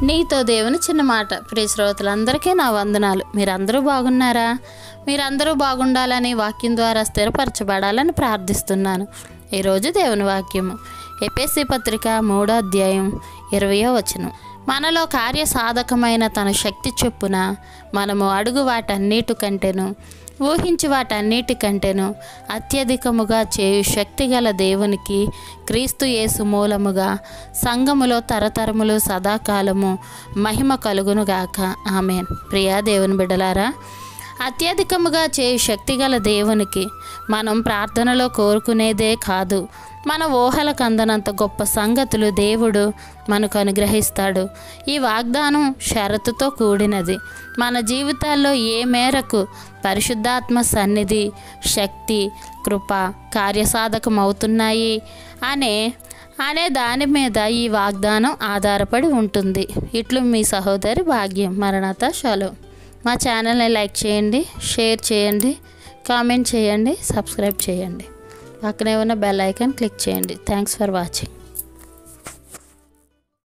నీతో దేవుని చిన్న మాట. ప్రియ శ్రోతలందరికీ నా వందనాలు. మీరందరూ బాగున్నారా? మీరందరూ బాగుండాలని, వాక్యం ద్వారా స్థిరపరచబడాలని ప్రార్థిస్తున్నాను. ఈరోజు దేవుని వాక్యము ఎఫెసీ పత్రిక 3వ అధ్యాయం 20వ వచనం. మనలో కార్యసాధకమైన తన శక్తి చొప్పున మనము అడుగు వాటన్నిటికంటేను ఊహించి వాటన్నిటికంటేను అత్యధికముగా చేయు శక్తి గల దేవునికి క్రీస్తు యేసు మూలముగా సంఘములో తరతరములు సదాకాలము మహిమ కలుగునుగాక. ఆమేన్. ప్రియా దేవుని బిడ్డలారా, అత్యధికముగా చేయు శక్తి గల దేవునికి మనం ప్రార్థనలో కోరుకునేదే కాదు, మన ఊహలకు అందనంత గొప్ప సంగతులు దేవుడు మనకు అనుగ్రహిస్తాడు. ఈ వాగ్దానం షరతుతో కూడినది. మన జీవితాల్లో ఏ మేరకు పరిశుద్ధాత్మ సన్నిధి, శక్తి, కృప కార్యసాధకం అవుతున్నాయి అనే దాని మీద ఈ వాగ్దానం ఆధారపడి ఉంటుంది. ఇట్లు మీ సహోదరి భాగ్యం. మరణాత షాలో. మా ఛానల్ని లైక్ చేయండి, షేర్ చేయండి, కామెంట్ చేయండి, సబ్స్క్రైబ్ చేయండి. పక్కనే ఉన్న బెల్ ఐకాన్ క్లిక్ చేయండి. Thanks for watching.